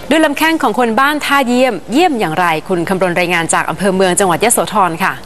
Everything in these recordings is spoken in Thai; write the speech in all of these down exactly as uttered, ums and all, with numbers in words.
ด้วยลำแข้งของคนบ้านท่าเยี่ยมเยี่ยมอย่างไรคุณคำรณรายงานจากอำเภอเมืองจังหวัดยโสธรค่ะ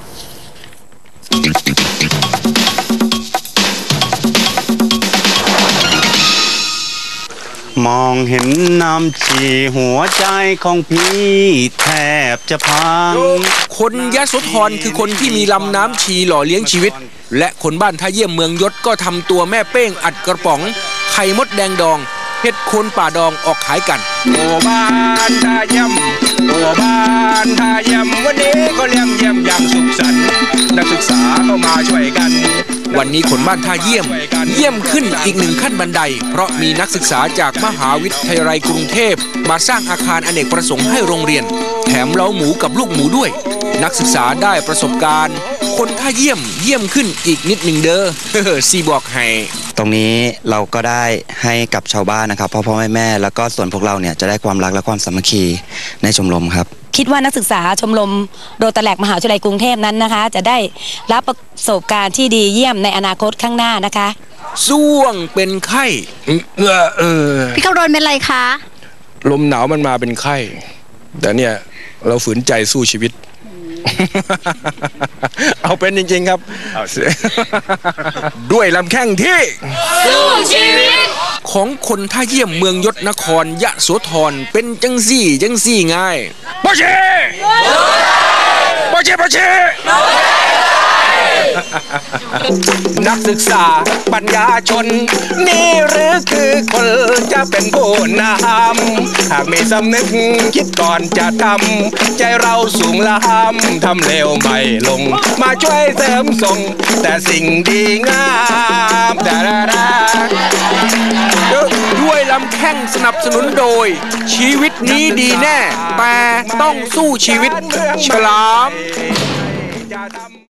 มองเห็นน้ำชีหัวใจของพี่แทบจะพังคนยโสธรคือคนที่มีลำน้ำชีหล่อเลี้ยงชีวิตและคนบ้านท่าเยี่ยมเมืองยศก็ทำตัวแม่เป้งอัดกระป๋องไข่มดแดงดองเห็ดโคนป่าดองออกขายกันโอ้บ้านท่าเยี่ยมโอ้บ้านท่าเยี่ยมวันนี้ก็เลี้ยงเยี่ยมอย่างสุขสันต์นักศึกษาเข้ามาช่วยกันวันนี้คนบ้านท่าเยี่ยมเยี่ยมขึ้นอีกหนึ่งขั้นบันไดเพราะมีนักศึกษาจากมหาวิทยาลัยกรุงเทพมาสร้างอาคารอเนกประสงค์ให้โรงเรียนแถมเล้าหมูกับลูกหมูด้วยนักศึกษาได้ประสบการณ์คนท่าเยี่ยมเยี่ยมขึ้นอีกนิดหนึ่งเด้อเฮ้อซีบอกให้ตรงนี้เราก็ได้ให้กับชาวบ้านนะครับพ่อพ่อแม่แม่แล้วก็ส่วนพวกเราเนี่ยจะได้ความรักและความสามัคคีในชมรมครับคิดว่านักศึกษาชมรมโรตาแลกมหาวิทยาลัยกรุงเทพนั้นนะคะจะได้รับประสบการณ์ที่ดีเยี่ยมในอนาคตข้างหน้านะคะส่วงเป็นไข้เออเออพี่คำรณเป็นไรคะลมหนาวมันมาเป็นไข้แต่เนี่ยเราฝืนใจสู้ชีวิตเอาเป็นจริงๆครับด้วยลำแข้งที่สู้ชีวิตของคนท่าเยี่ยมเมืองยศนครยโสธรเป็นจังซี่จังซี่ง่ายปะเชปะเชปะเชนักศึกษาปัญญาชนนี่หรือคือคนจะเป็นผู้นำหากมีสำนึกคิดก่อนจะทำใจเราสูงล้ำทำเร็วไม่ลงมาช่วยเสริมส่งแต่สิ่งดีงามดาดาดาด้วยลำแข้งสนับสนุนโดยชีวิตนี้ดีแน่แต่ต้องสู้ชีวิตฉลาม